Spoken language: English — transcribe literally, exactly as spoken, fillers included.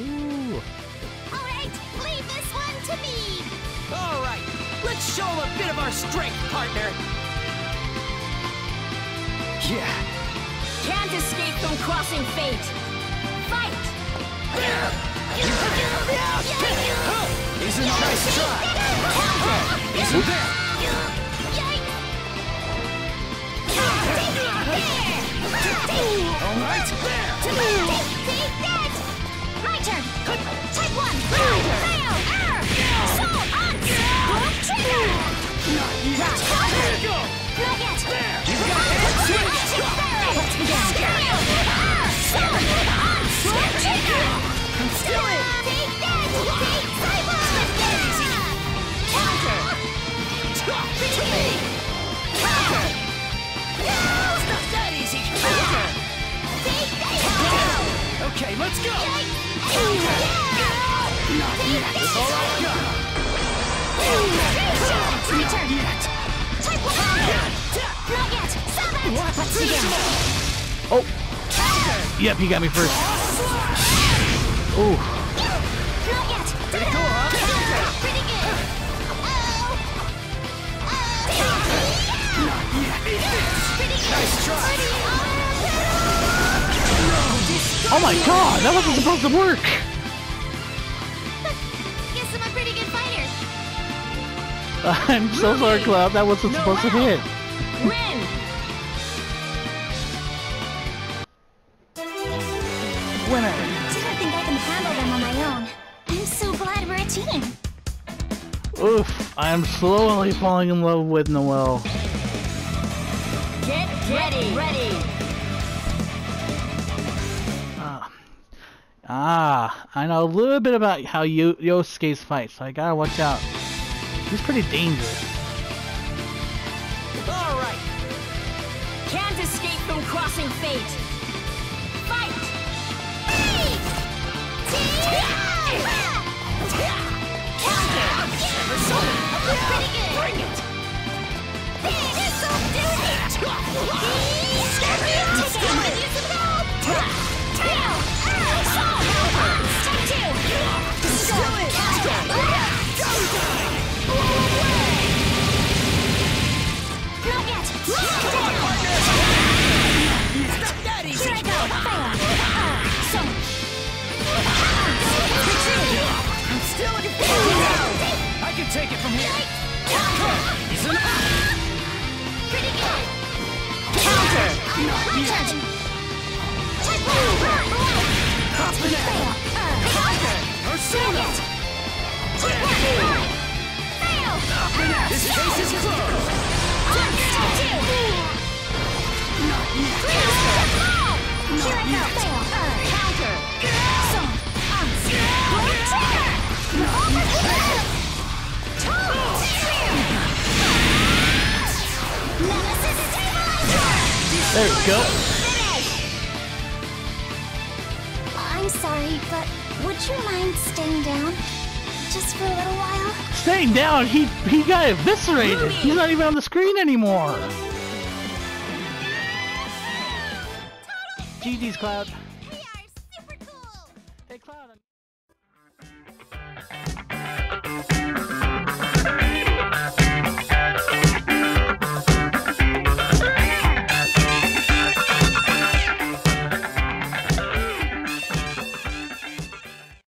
Ooh. Alright, leave this one to me! Alright, let's show him a bit of our strength, partner! Yeah. Can't escape from crossing fate! Fight! Isn't a nice try! Counter! Isn't there? Alright, there! Take that! My turn! Type one! Fail! Error! Soul on! Boom trigger! Not yet! There you go! Not yet! There! You've got head switch! Let's begin! Error! Soul on! Boom trigger! I'm still in! Take that! Take Cyber! Counter! Retreat! Counter! It's not that easy! Counter! Take that! Okay, let's go! Counter! Not yet! It's all I got! Return! Yet! Type one! Not yet! Stop it! What? Let's begin! Oh. Counter! Yep, he got me first. Ooh. Not yet! Pretty cool, huh? Pretty good! Oh! Oh! Not yet! Pretty good! Nice try! Pretty Oh my god, that wasn't supposed to work! Guess I'm a pretty good fighter. I'm so sorry, Cloud, that wasn't supposed to hit. Win! Winner! Didn't think I can handle them on my own. I'm so glad we're a team. Oof, I'm slowly falling in love with Noelle. Get ready! Ready! Ah, ah, I know a little bit about how Yo Yosuke's fights, so I gotta watch out. He's pretty dangerous. Alright! Can't escape from crossing fate. Fight! Hey! Counter! Pretty good! Bring it! This'll do it! Take it! Wanna use some help? Tail! Soul! Step two! Still it! Not yet! Come on, partner! It's not that easy! Here I go! Fail! So... Retreat! I'm still in I can take it from here! Counter! Isn't it? Pretty good! Counter! Not My yet! turn! Type one! Hopping Fail! out! Counter! Or Not soon! yet! Type one! Fail! This case is closed! On step two! Not yet! Here I go! Fail! Counter! So... On Boom trigger! Over! Nemesis stabilizer! There you go. I'm sorry, but would you mind staying down? Just for a little while? Staying down, he he got eviscerated. He's not even on the screen anymore. G G's Cloud.